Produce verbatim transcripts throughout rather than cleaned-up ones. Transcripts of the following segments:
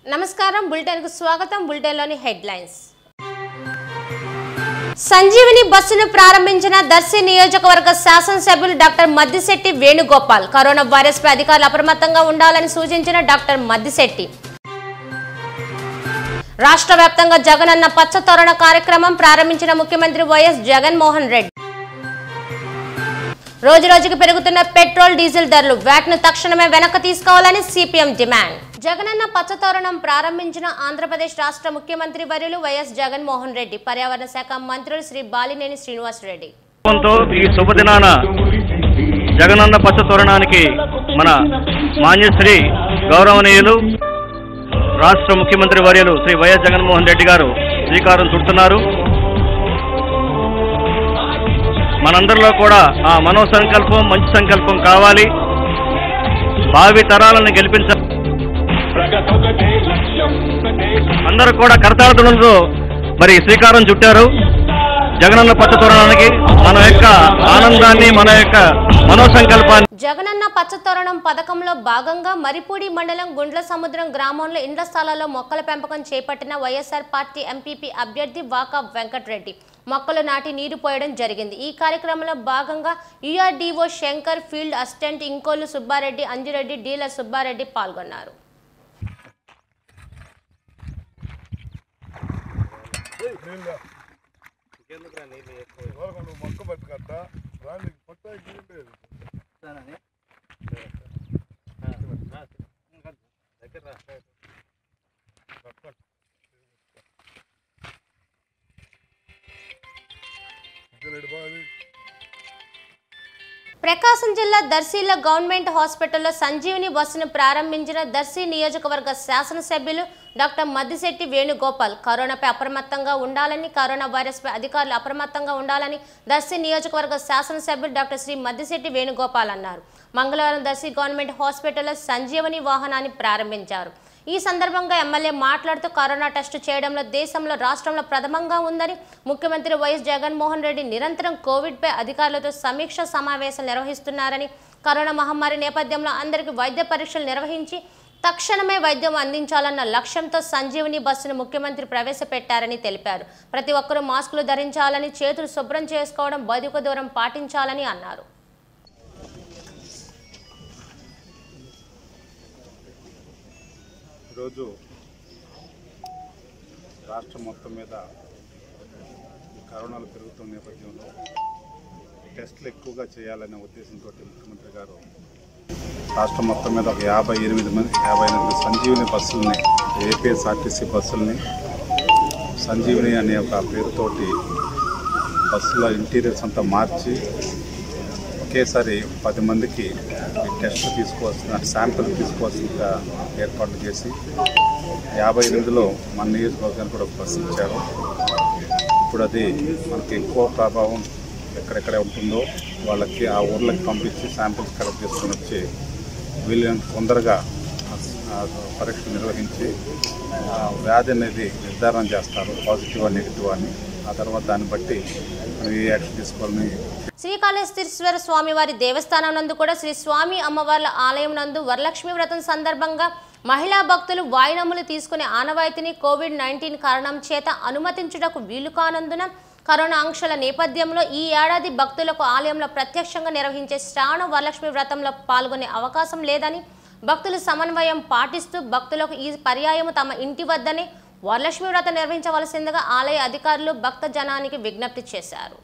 నమస్కారం బులెటిన్ కు స్వాగతం బులెటిన్ లోని హెడ్లైన్స్ సంజీవని బస్సును ప్రారంభించిన దర్శి నియోజకవర్గ శాసనసభ్యులు doctor Maddisetty Venugopal corona virus పై అధికారులు అప్రమత్తంగా ఉండాలని సూచించిన డాక్టర్ మద్దిశెట్టి రాష్ట్ర వ్యాప్తంగా జగనన్న పచ్చ తోరణ కార్యక్రమం ప్రారంభించిన ముఖ్యమంత్రి వైఎస్ జగన్మోహన్ రెడ్డి రోజు రోజుకు పెరుగుతున్న పెట్రోల్ డీజిల్ ధరలు వ్యాట్ను తక్షణమే వెనక్కి తీసుకోవాలని సిపిఎం డిమాండ్ జగనన్న పచ్చతోరణం ప్రారంభించిన ఆంధ్రప్రదేశ్ రాష్ట్ర ముఖ్యమంత్రి వర్యులు వైఎస్ జగన్మోహన్ రెడ్డి పర్యావరణ శాఖ మంత్రులు శ్రీ బాలినేని శ్రీనివాస్ రెడ్డి ఈ శుభదినాన జగనన్న పచ్చతోరణానికి మన మాన్యశ్రీ గౌరవనీయులు రాష్ట్ర ముఖ్యమంత్రి వర్యులు శ్రీ వైఎస్ జగన్మోహన్ రెడ్డి గారు శ్రీకారం చుడుతున్నారు. మనందరిలో కూడా ఆ మనో సంకల్పం మంచి సంకల్పం కావాలి. భావి తరాలను గెలిపించాలి. అందరూ కూడా కరతాళధ్వనులతో మరి శ్రీకారం చుట్టారు. జగనన్న పచ్చతోరణానికి మన యొక్క ఆనందాన్ని మన యొక్క మనో సంకల్పాన్ని జగనన్న పచ్చతోరణం పథకంలో భాగంగా మరిపూడి మండలం గుండ్ల సముద్రం గ్రామంలో ఇండ్ల స్థలాల్లో మొక్కల పెంపకం చేపట్టిన వైఎస్ఆర్ పార్టీ ఎంపీపీ అభ్యర్థి వాకా వెంకటరెడ్డి మొక్కలు నాటి నీరు పోయడం జరిగింది. ఈ కార్యక్రమంలో భాగంగా URDO Shankar, field assistant Inkollu Subbareddy, Anjireddy, dealer Subbareddy పాల్గొన్నారు. ప్రకాశం జిల్లా దర్శిలో గవర్నమెంట్ హాస్పిటల్లో సంజీవని బస్సును ప్రారంభించిన దర్శి నియోజకవర్గ శాసనసభ్యులు డాక్టర్ మద్దిశెట్టి వేణుగోపాల్ కరోనాపై అప్రమత్తంగా ఉండాలని కరోనా వైరస్ పై అధికారులు అప్రమత్తంగా ఉండాలని దర్శి నియోజకవర్గ శాసనసభ్యులు డాక్టర్ శ్రీ మద్దిశెట్టి వేణుగోపాల్ అన్నారు. మంగళవారం దర్శి గవర్నమెంట్ హాస్పిటల్లో సంజీవని వాహనాన్ని ప్రారంభించారు. ఈ సందర్భంగా ఎమ్మెల్యే మాట్లాడుతూ కరోనా టెస్టు చేయడంలో దేశంలో రాష్ట్రంలో ప్రథమంగా ఉందని, ముఖ్యమంత్రి వైఎస్ జగన్మోహన్ రెడ్డి నిరంతరం కోవిడ్పై అధికారులతో సమీక్ష సమావేశాలు నిర్వహిస్తున్నారని, కరోనా మహమ్మారి నేపథ్యంలో అందరికీ వైద్య పరీక్షలు నిర్వహించి తక్షణమే వైద్యం అందించాలన్న లక్ష్యంతో సంజీవని బస్సును ముఖ్యమంత్రి ప్రవేశపెట్టారని తెలిపారు. ప్రతి ఒక్కరూ మాస్కులు ధరించాలని, చేతులు శుభ్రం చేసుకోవడం, భౌతిక దూరం పాటించాలని అన్నారు. ఈరోజు రాష్ట్రం మొత్తం మీద కరోనాలు పెరుగుతున్న నేపథ్యంలో టెస్టులు ఎక్కువగా చేయాలనే ఉద్దేశంతో ముఖ్యమంత్రి గారు రాష్ట్రం మొత్తం మీద ఒక యాభై ఎనిమిది మంది యాభై ఎనిమిది సంజీవిని బస్సుల్ని ఏపీఎస్ఆర్టీసీ బస్సుల్ని సంజీవిని అనే ఒక పేరుతోటి బస్సుల ఇంటీరియర్స్ అంతా మార్చి ఒకేసారి పది మందికి టెస్ట్ తీసుకోవాల్సిన శాంపిల్ తీసుకోవాల్సిందిగా ఏర్పాట్లు చేసి యాభై ఎనిమిదిలో మన నియోజకవర్గానికి కూడా బస్సు ఇచ్చారు. ఇప్పుడు అది మనకి ఎక్కువ ప్రభావం ఎక్కడెక్కడ ఉంటుందో వాళ్ళకి ఆ ఊర్లకి పంపించి శాంపిల్స్ కలెక్ట్ చేసుకొని వచ్చి వీళ్ళని తొందరగా పరీక్షలు నిర్వహించి వ్యాధి అనేది నిర్ధారణ చేస్తారు, పాజిటివ్ నెగిటివ్ అని. ఆ తర్వాత దాన్ని బట్టి ఏ యాక్షన్ తీసుకోవాలని. శ్రీకాళహస్తీశ్వర స్వామివారి దేవస్థానం నందు కూడా శ్రీ స్వామి అమ్మవార్ల ఆలయం నందు వరలక్ష్మి వ్రతం సందర్భంగా మహిళా భక్తులు వాయినములు తీసుకునే ఆనవాయితీని కోవిడ్ నైన్టీన్ కారణం చేత అనుమతించుటకు వీలు కానందున కరోనా ఆంక్షల నేపథ్యంలో ఈ ఏడాది భక్తులకు ఆలయంలో ప్రత్యక్షంగా నిర్వహించే శ్రావణ వరలక్ష్మి వ్రతంలో పాల్గొనే అవకాశం లేదని భక్తులు సమన్వయం పాటిస్తూ భక్తులకు ఈ పర్యాయము తమ ఇంటి వద్దనే వరలక్ష్మి వ్రతం నిర్వహించవలసిందిగా ఆలయ అధికారులు భక్త జనానికి విజ్ఞప్తి చేశారు.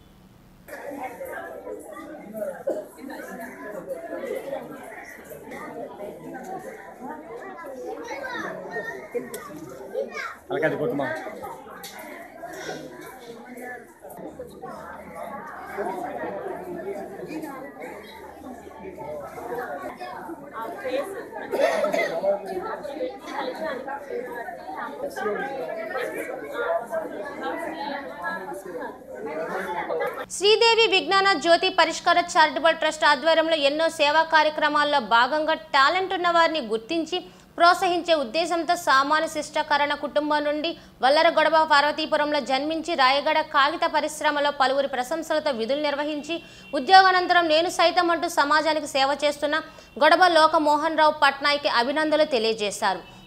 శ్రీదేవి విజ్ఞాన జ్యోతి పరిష్కార చారిటబుల్ ట్రస్ట్ ఆధ్వర్యంలో ఎన్నో సేవా కార్యక్రమాల్లో భాగంగా టాలెంట్ ఉన్న వారిని గుర్తించి ప్రోత్సహించే ఉద్దేశంతో సామాన్య శిష్టకరణ కుటుంబం నుండి వల్లరగొడవ పార్వతీపురంలో జన్మించి రాయగడ కాగిత పరిశ్రమలో పలువురి ప్రశంసలతో విధులు నిర్వహించి ఉద్యోగానంతరం నేను సైతం అంటూ సమాజానికి సేవ చేస్తున్న గొడవ లోక మోహన్ రావు పట్నాయక్ అభినందనలు తెలియజేశారు.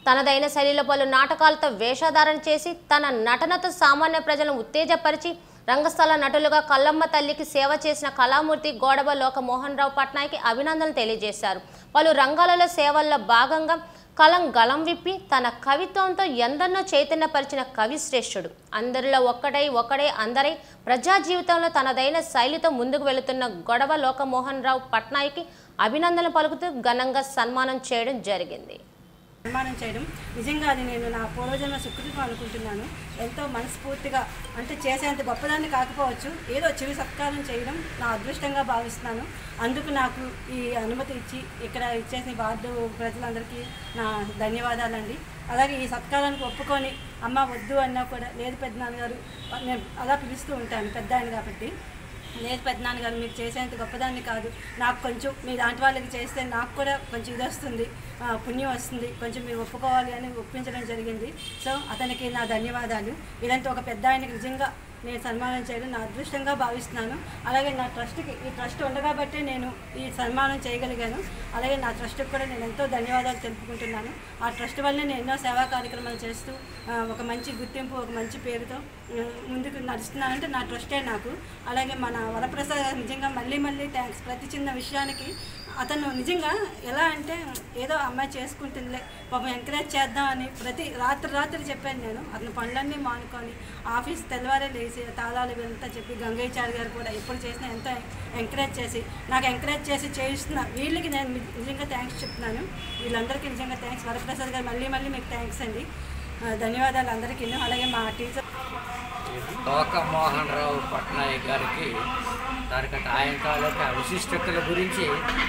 తనదైన శైలిలో పలు నాటకాలతో వేషధారణ చేసి తన నటనతో సామాన్య ప్రజలను ఉత్తేజపరిచి రంగస్థల నటులుగా కల్లమ్మ తల్లికి సేవ చేసిన కళామూర్తి గోడవ లోక మోహన్ రావు పట్నాయక్కి అభినందనలు తెలియజేశారు. పలు రంగాలలో సేవల్లో భాగంగా కలం గళం విప్పి తన కవిత్వంతో ఎందరినో చైతన్యపరిచిన కవి శ్రేష్ఠుడు. అందరిలో ఒక్కడై ఒకడే అందరై ప్రజా జీవితంలో తనదైన శైలితో ముందుకు వెళుతున్న గొడవ లోక మోహన్ రావు పట్నాయక్కి అభినందనలు పలుకుతూ ఘనంగా సన్మానం చేయడం జరిగింది. సన్మానం చేయడం నిజంగా అది నేను నా పూర్వజన్మ సుకృతం అనుకుంటున్నాను. ఎంతో మనస్ఫూర్తిగా, అంటే చేసేంత గొప్పదాన్ని కాకపోవచ్చు, ఏదో చిరు సత్కారం చేయడం నా అదృష్టంగా భావిస్తున్నాను. అందుకు నాకు ఈ అనుమతి ఇచ్చి ఇక్కడ ఇచ్చేసిన వార్డు ప్రజలందరికీ నా ధన్యవాదాలండి. అలాగే ఈ సత్కారానికి ఒప్పుకొని అమ్మ వద్దు అన్నా కూడా లేదు పెద్దనాన్నగారు, నేను అలా పిలుస్తూ ఉంటాను పెద్ద ఆయన కాబట్టి, లేదు పెద్దనాన్నగారు మీరు చేసేంత గొప్పదాన్ని కాదు, నాకు కొంచెం మీ దాంటి వాళ్ళకి చేస్తే నాకు కూడా కొంచెం ఇది వస్తుంది, పుణ్యం వస్తుంది, కొంచెం మీరు ఒప్పుకోవాలి అని ఒప్పించడం జరిగింది. సో అతనికి నా ధన్యవాదాలు. ఇలాంటి ఒక పెద్ద ఆయనకి నిజంగా నేను సన్మానం చేయడం నా అదృష్టంగా భావిస్తున్నాను. అలాగే నా ట్రస్ట్కి, ఈ ట్రస్ట్ ఉండగాబట్టే నేను ఈ సన్మానం చేయగలిగాను. అలాగే నా ట్రస్ట్కి కూడా నేను ఎంతో ధన్యవాదాలు తెలుపుకుంటున్నాను. ఆ ట్రస్ట్ వల్లనే నేను ఎన్నో సేవా కార్యక్రమాలు చేస్తూ ఒక మంచి గుర్తింపు, ఒక మంచి పేరుతో ముందుకు నడుస్తున్నానంటే నా ట్రస్టే నాకు. అలాగే మన వరప్రసాద్ గారు నిజంగా మళ్ళీ మళ్ళీ థ్యాంక్స్. ప్రతి చిన్న విషయానికి అతను నిజంగా ఎలా అంటే ఏదో అమ్మాయి చేసుకుంటుందిలే పాపం ఎంకరేజ్ చేద్దామని ప్రతి రాత్రి రాత్రి చెప్పాను నేను. అతను పనులన్నీ మానుకొని ఆఫీస్ తెల్లవారే లేచి తాళాలు ఇవంతా చెప్పి గంగయ్యచారి గారు కూడా ఎప్పుడు చేసినా ఎంతో ఎంకరేజ్ చేసి నాకు ఎంకరేజ్ చేసి చేయిస్తున్నా వీళ్ళకి నేను నిజంగా థ్యాంక్స్ చెప్తున్నాను. వీళ్ళందరికీ నిజంగా థ్యాంక్స్. వరప్రసాద్ గారు మళ్ళీ మళ్ళీ మీకు థ్యాంక్స్ అండి, ధన్యవాదాలు అందరికీ. అలాగే మా టీచర్ లోక మోహన్ రావు పట్నాయక్ గారికి దానికంటే ఆయన తాలూకా విశిష్టతల గురించి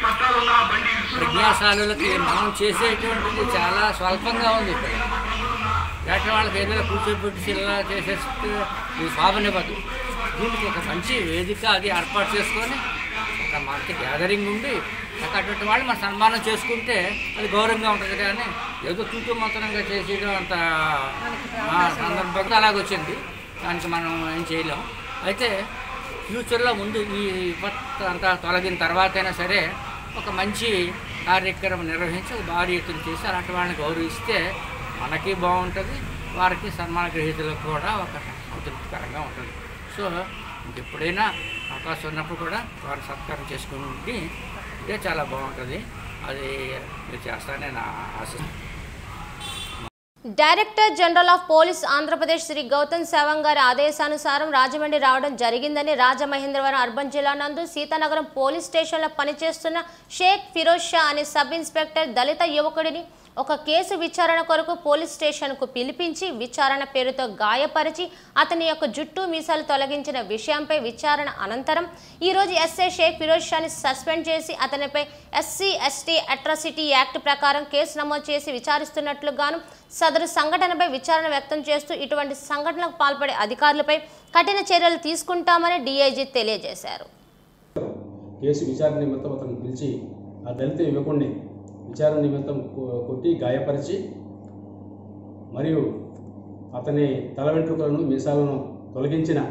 ప్రజ్ఞాశాలులకి మనం చేసేటువంటిది చాలా స్వల్పంగా ఉంది. ఇక్కడ వేట వాళ్ళకి ఏదైనా కూర్చోబెట్టి ఇలా చేసేస్తే ఇది శోభనివ్వదు. దీనికి ఒక మంచి వేదిక అది ఏర్పాటు చేసుకొని ఒక మనకి గ్యాదరింగ్ ఉండి అటువంటి వాళ్ళు మనం సన్మానం చేసుకుంటే అది గౌరవంగా ఉంటుంది. కానీ ఏదో తూతూ మంత్రంగా చేసేయడం అంత సందర్భంగా అలాగొచ్చింది. దానికి మనం ఏం చేయలేం. అయితే ఫ్యూచర్లో ముందు ఈ విపత్తు అంతా తొలగిన తర్వాత అయినా సరే ఒక మంచి కార్యక్రమం నిర్వహించి ఒక భారీ ఎత్తున చేసి అలాంటి వాళ్ళని గౌరవిస్తే మనకి బాగుంటుంది, వారికి సన్మాన గ్రహీతలకు కూడా ఒక సంతృప్తికరంగా ఉంటుంది. సో ఇంకెప్పుడైనా అవకాశం ఉన్నప్పుడు కూడా వారు సత్కారం చేసుకుంటే ఇదే చాలా బాగుంటుంది. అది మీరు చేస్తానని నా ఆశ. Director general of police Andhra Pradesh Shri Gautam Sawang గారి ఆదేశానుసారం రాజమండ్రి రావడం జరిగిందని రాజమహేంద్రవరం అర్బన్ జిల్లా నందు సీతానగరం పోలీస్ స్టేషన్లో పనిచేస్తున్న షేక్ ఫిరోజ్ షా అనే సబ్ ఇన్స్పెక్టర్ దళిత యువకుడిని ఒక కేసు విచారణ కొరకు పోలీస్ స్టేషన్కు పిలిపించి విచారణ పేరుతో గాయపరిచి అతని యొక్క జుట్టు మీసాలు తొలగించిన విషయంపై విచారణ అనంతరం ఈరోజు ఎస్ఐ షేక్ ఫిరోజ్ షాని సస్పెండ్ చేసి అతనిపై ఎస్సీ ఎస్టీ అట్రాసిటీ యాక్ట్ ప్రకారం కేసు నమోదు చేసి విచారిస్తున్నట్లుగాను సదరు సంఘటనపై విచారణ వ్యక్తం చేస్తూ ఇటువంటి సంఘటనలకు పాల్పడే అధికారులపై కఠిన చర్యలు తీసుకుంటామని డీఐజీ తెలియజేశారు. కేసు విచారణ నిమిత్తం అతను పిలిచి ఆ దళిత యువకుడిని విచారణ నిమిత్తం కొట్టి గాయపరిచి మరియు అతని తల వెంట్రుకలను మీసాలను తొలగించిన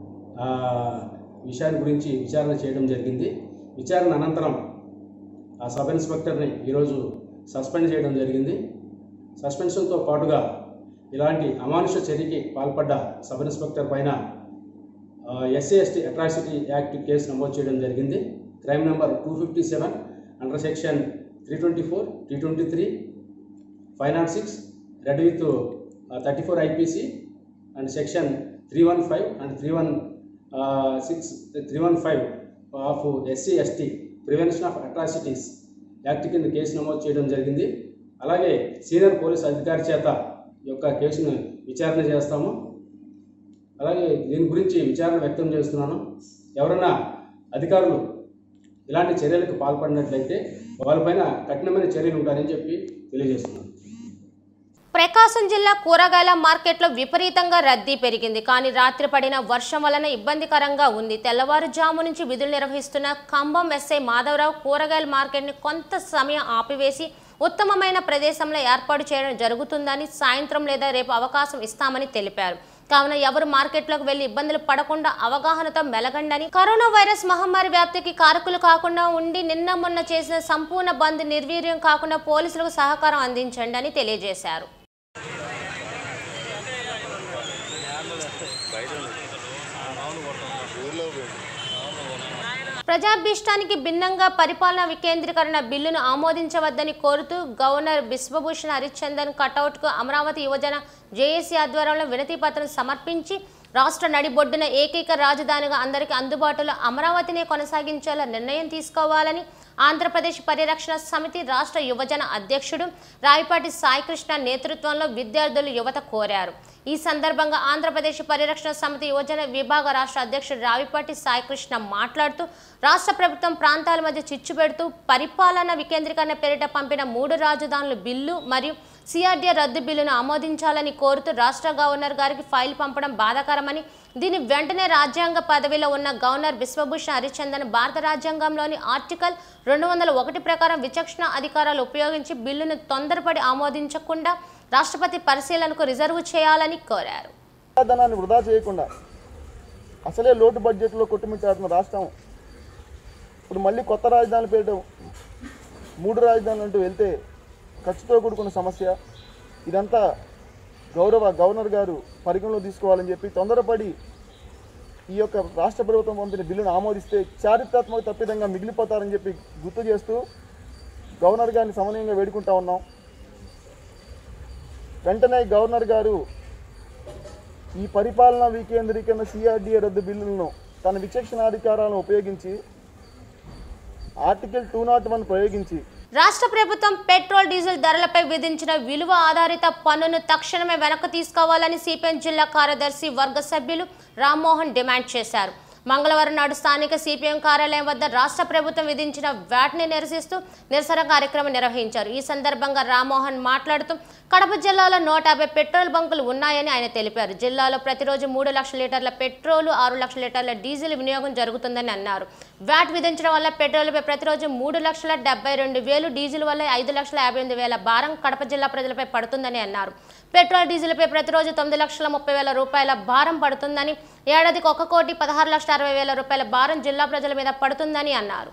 విషయాన్ని గురించి విచారణ చేయడం జరిగింది. విచారణ అనంతరం ఆ సబ్ ఇన్స్పెక్టర్ని ఈరోజు సస్పెండ్ చేయడం జరిగింది. సస్పెన్షన్తో పాటుగా ఇలాంటి అమానుష చర్యకి పాల్పడ్డ సబ్ ఇన్స్పెక్టర్ పైన SC ST atrocity act case నమోదు చేయడం జరిగింది. Crime number two fifty seven under section three twenty four three twenty three five not six read with thirty four IPC and section three one five and three one six three one five of SC ST prevention of atrocities act కింద case నమోదు చేయడం జరిగింది. అలాగే senior police అధికారి చేత ఈ యొక్క కేసును విచారణ చేస్తాము. అలాగే దీని గురించి విచారణ వ్యక్తం చేస్తున్నాను. ఎవరైనా అధికారులు ఇలాంటి చర్యలకు పాల్పడినట్లయితే వాళ్ళపైన కఠినమైన చర్యలు ఉంటాయని చెప్పి తెలియజేస్తున్నాను. ప్రకాశం జిల్లా కూరగాయల మార్కెట్లో విపరీతంగా రద్దీ పెరిగింది. కానీ రాత్రి పడిన వర్షం వలన ఇబ్బందికరంగా ఉంది. తెల్లవారుజాము నుంచి విధులు నిర్వహిస్తున్న ఖమ్మం ఎస్ఐ మాధవరావు కూరగాయల మార్కెట్ని కొంత సమయం ఆపివేసి ఉత్తమమైన ప్రదేశంలో ఏర్పాటు చేయడం జరుగుతుందని, సాయంత్రం లేదా రేపు అవకాశం ఇస్తామని తెలిపారు. కావున ఎవరు మార్కెట్లోకి వెళ్లి ఇబ్బందులు పడకుండా అవగాహనతో మెలగండని, కరోనా వైరస్ మహమ్మారి వ్యాప్తికి కారకులు కాకుండా ఉండి నిన్న మొన్న చేసిన సంపూర్ణ బంద్ నిర్వీర్యం కాకుండా పోలీసులకు సహకారం అందించండి అని తెలియజేశారు. ప్రజాభీష్టానికి భిన్నంగా పరిపాలనా వికేంద్రీకరణ బిల్లును ఆమోదించవద్దని కోరుతూ గవర్నర్ బిశ్వభూషణ్ హరిచందన్ కటౌట్కు అమరావతి యువజన జేఏసీ ఆధ్వర్యంలో వినతి పత్రం సమర్పించి రాష్ట్ర నడిబొడ్డున ఏకైక రాజధానిగా అందరికీ అందుబాటులో అమరావతిని కొనసాగించేలా నిర్ణయం తీసుకోవాలని ఆంధ్రప్రదేశ్ పరిరక్షణ సమితి రాష్ట్ర యువజన అధ్యక్షుడు రాయపాటి సాయికృష్ణ నేతృత్వంలో విద్యార్థులు యువత కోరారు. ఈ సందర్భంగా ఆంధ్రప్రదేశ్ పరిరక్షణ సమితి యువజన విభాగ రాష్ట్ర అధ్యక్షుడు రావిపాటి సాయికృష్ణ మాట్లాడుతూ రాష్ట్ర ప్రభుత్వం ప్రాంతాల మధ్య చిచ్చు పెడుతూ పరిపాలన వికేంద్రీకరణ పేరిట పంపిన మూడు రాజధానుల బిల్లు మరియు సిఆర్డీఏ రద్దు బిల్లును ఆమోదించాలని కోరుతూ రాష్ట్ర గవర్నర్ గారికి ఫైల్ పంపడం బాధాకరమని, దీని వెంటనే రాజ్యాంగ పదవిలో ఉన్న గవర్నర్ బిశ్వభూషణ్ హరిచందన్ భారత రాజ్యాంగంలోని ఆర్టికల్ రెండు వందల ఒకటి ప్రకారం విచక్షణ అధికారాలు ఉపయోగించి బిల్లును తొందరపడి ఆమోదించకుండా రాష్ట్రపతి పరిశీలనకు రిజర్వ్ చేయాలని కోరారు. ధనాన్ని వృధా చేయకుండా అసలే లోటు బడ్జెట్లో కొట్టుమిట్టాడుతున్న రాష్ట్రం ఇప్పుడు మళ్ళీ కొత్త రాజధాని పేరిట మూడు రాజధానులు అంటూ వెళ్తే ఖర్చుతో కూడుకున్న సమస్య. ఇదంతా గౌరవ గవర్నర్ గారు పరిగణలో తీసుకోవాలని చెప్పి తొందరపడి ఈ యొక్క రాష్ట్ర ప్రభుత్వం పంపిన బిల్లును ఆమోదిస్తే చారిత్రాత్మక తప్పిదంగా మిగిలిపోతారని చెప్పి గుర్తు చేస్తూ గవర్నర్ గారిని సమన్వయంగా వేడుకుంటా ఉన్నాం. వెంటనే గవర్నర్ గారు ఈ పరిపాలనా వికేంద్రీకరణ సిఆర్డీఏ రద్దు బిల్లులను తన విచక్షణాధికారాలను ఉపయోగించి ఆర్టికల్ టూ నాట్ వన్ ప్రయోగించి రాష్ట్ర ప్రభుత్వం పెట్రోల్ డీజిల్ ధరలపై విధించిన విలువ ఆధారిత పన్నును తక్షణమే వెనక్కి తీసుకోవాలని సిపిఎం జిల్లా కార్యదర్శి వర్గ సభ్యులు రామ్మోహన్ డిమాండ్ చేశారు. మంగళవారం నాడు స్థానిక సిపిఎం కార్యాలయం వద్ద రాష్ట్ర ప్రభుత్వం విధించిన వ్యాట్ని నిరసిస్తూ నిరసన కార్యక్రమం నిర్వహించారు. ఈ సందర్భంగా రామ్మోహన్ మాట్లాడుతూ కడప జిల్లాలో నూట యాభై పెట్రోల్ బంకులు ఉన్నాయని ఆయన తెలిపారు. జిల్లాలో ప్రతిరోజు మూడు లక్షల లీటర్ల పెట్రోల్, ఆరు లక్షల లీటర్ల డీజిల్ వినియోగం జరుగుతుందని అన్నారు. వ్యాట్ విధించడం వల్ల పెట్రోల్పై ప్రతిరోజు మూడు లక్షల డెబ్బై రెండు వేలు, డీజిల్ వల్ల ఐదు లక్షల యాభై ఎనిమిది వేల భారం కడప జిల్లా ప్రజలపై పడుతుందని అన్నారు. పెట్రోల్ డీజిల్పై ప్రతిరోజు తొమ్మిది లక్షల ముప్పై వేల రూపాయల భారం పడుతుందని, ఏడాదికి ఒక కోటి పదహారు లక్షల అరవై వేల రూపాయల భారం జిల్లా ప్రజల మీద పడుతుందని అన్నారు.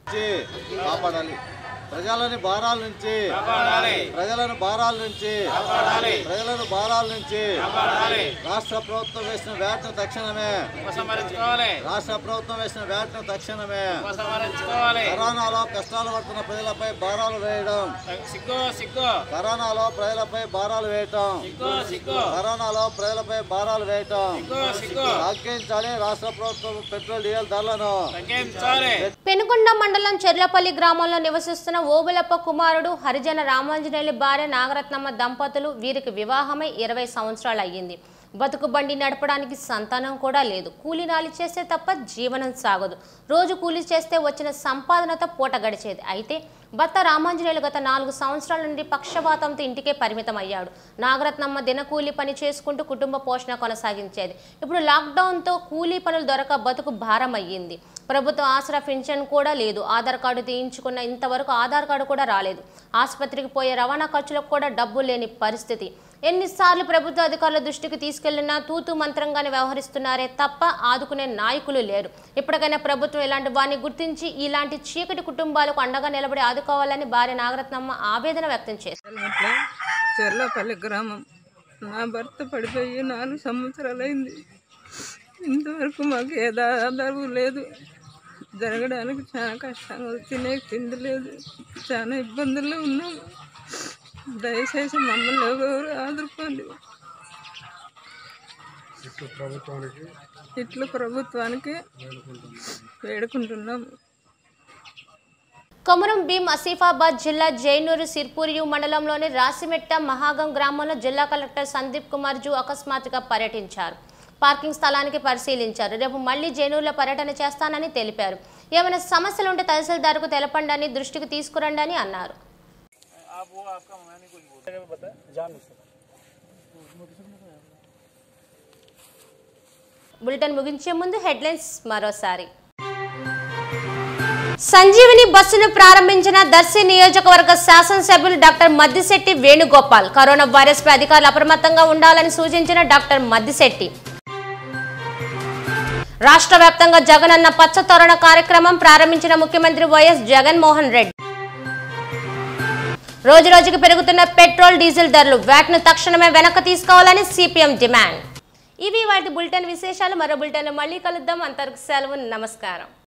ప్రజలని భారాల నుంచి ప్రజలను భారాల నుంచి ప్రజలను భారాల నుంచి రాష్ట్ర ప్రభుత్వం వేసిన వ్యాట్ను తక్షణమే రాష్ట్ర ప్రభుత్వం వేసిన వ్యాట్ను తక్షణమే కరోనాలో కష్టాలు పడుతున్న ప్రజలపై భారాలు వేయడం కరోనాలో ప్రజలపై భారాలు వేయటం కరోనాలో ప్రజలపై భారాలు వేయటం తగ్గించాలి. రాష్ట్ర ప్రభుత్వం పెట్రోల్ డీజిల్ ధరలను పెనుకొండ మండలం చెర్లపల్లి గ్రామంలో నివసిస్తున్న ఓబులప్ప కుమారుడు హరిజన రామాంజనేయులు భార్య నాగరత్నమ్మ దంపతులు. వీరికి వివాహమై ఇరవై సంవత్సరాలు అయ్యింది. బతుకు బండి నడపడానికి సంతానం కూడా లేదు. కూలీనాలి చేస్తే తప్ప జీవనం సాగదు. రోజు కూలీ చేస్తే వచ్చిన సంపాదనతో పూట గడిచేది. అయితే భర్త రామాంజనేయులు గత నాలుగు సంవత్సరాల నుండి పక్షవాతంతో ఇంటికే పరిమితం అయ్యాడు. నాగరత్నమ్మ దినకూలీ పని చేసుకుంటూ కుటుంబ పోషణ కొనసాగించేది. ఇప్పుడు లాక్డౌన్తో కూలీ పనులు దొరక బతుకు భారం అయ్యింది. ప్రభుత్వ ఆసరా పింఛన్ కూడా లేదు. ఆధార్ కార్డు తీయించుకున్న ఇంతవరకు ఆధార్ కార్డు కూడా రాలేదు. ఆసుపత్రికి పోయే రవాణా ఖర్చులకు కూడా డబ్బు లేని పరిస్థితి. ఎన్నిసార్లు ప్రభుత్వ అధికారుల దృష్టికి తీసుకెళ్లినా తూతు మంత్రంగానే వ్యవహరిస్తున్నారే తప్ప ఆదుకునే నాయకులు లేరు. ఇప్పటికైనా ప్రభుత్వం ఇలాంటి వారిని గుర్తించి ఇలాంటి చీకటి కుటుంబాలకు అండగా నిలబడి ఆదుకోవాలని భార్య నాగరత్నమ్మ ఆవేదన వ్యక్తం చేశారు. చెర్లపల్లి గ్రామం. నా భర్త పడిపోయి నాలుగు సంవత్సరాలైంది. ఇంతవరకు మాకు ఏ ఆధారం లేదు. జరగడానికి చాలా కష్టంగా, తినే తిండి లేదు. చాలా ఇబ్బందుల్లో ఉన్నాము. దయచేసి మమ్మల్ని ఎవరు ఆదుకోండి. ఇట్లా ప్రభుత్వానికి వేడుకుంటున్నాము. కొమరం భీం ఆసిఫాబాద్ జిల్లా జైనూరు సిర్పూరియు మండలంలోని రాసిమెట్ట మహాగం గ్రామంలో జిల్లా కలెక్టర్ సందీప్ కుమార్ జూ అకస్మాత్తుగా పర్యటించారు. పార్కింగ్ స్థలానికి పరిశీలించారు. రేపు మళ్లీ జైనూరులో పర్యటన చేస్తానని తెలిపారు. ఏమైనా సమస్యలు ఉంటే తహసీల్దార్కు తెలపండి అని, దృష్టికి తీసుకురండి అని అన్నారు. బులెటిన్ ముగించే ముందు హెడ్లైన్స్ మరోసారి. సంజీవిని బస్సును ప్రారంభించిన దర్శి నియోజకవర్గ శాసనసభ్యులు doctor Maddisetty Venugopal. Corona virus పై అధికారులు అప్రమత్తంగా ఉండాలని సూచించిన డాక్టర్ మద్దిశెట్టి. రాష్ట్ర వ్యాప్తంగా జగనన్న పచ్చ తోరణ కార్యక్రమం ప్రారంభించిన ముఖ్యమంత్రి వైఎస్ జగన్మోహన్ రెడ్డి. రోజు రోజుకు పెరుగుతున్న పెట్రోల్ డీజిల్ ధరలు, వ్యాట్ను తక్షణమే వెనక్కి తీసుకోవాలని సిపిఎం డిమాండ్. ఇవి వాటి బులెటిన్ విశేషాలు. మరో బులెటిన్లో మళ్ళీ కలుద్దాం. అంతవరకు సెలవు. నమస్కారం.